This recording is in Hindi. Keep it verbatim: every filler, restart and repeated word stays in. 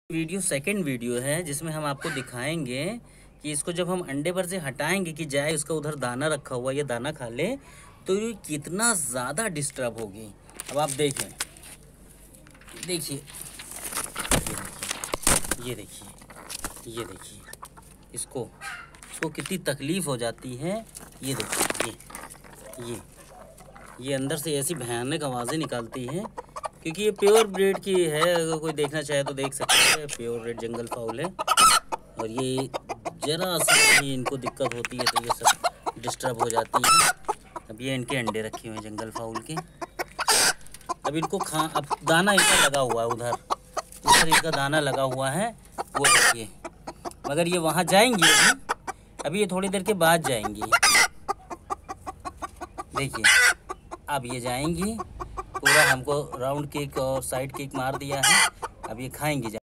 वीडियो सेकंड वीडियो है जिसमें हम आपको दिखाएंगे कि इसको जब हम अंडे पर से हटाएंगे कि जाए उसका उधर दाना रखा हुआ ये दाना खा ले तो ये कितना ज़्यादा डिस्टर्ब होगी। अब आप देखें, देखिए ये देखिए ये देखिए इसको इसको कितनी तकलीफ़ हो जाती है। ये देखिए ये ये ये अंदर से ऐसी भयानक आवाज़ें निकालती हैं क्योंकि ये प्योर ब्रीड की है। अगर कोई देखना चाहे तो देख सकते हैं, प्योर ब्रीड जंगल फाउल है। और ये ज़रा सा ही इनको दिक्कत होती है तो ये सब डिस्टर्ब हो जाती है। अब ये इनके अंडे रखे हुए हैं जंगल फाउल के। अब इनको खा अब दाना इनका लगा हुआ है, उधर उधर इनका दाना लगा हुआ है वो देखिए। मगर ये वहाँ जाएंगी अभी अभी ये थोड़ी देर के बाद जाएंगी। देखिए अब ये जाएंगी, पूरा हमको राउंड केक और साइड केक मार दिया है। अब ये खाएंगी।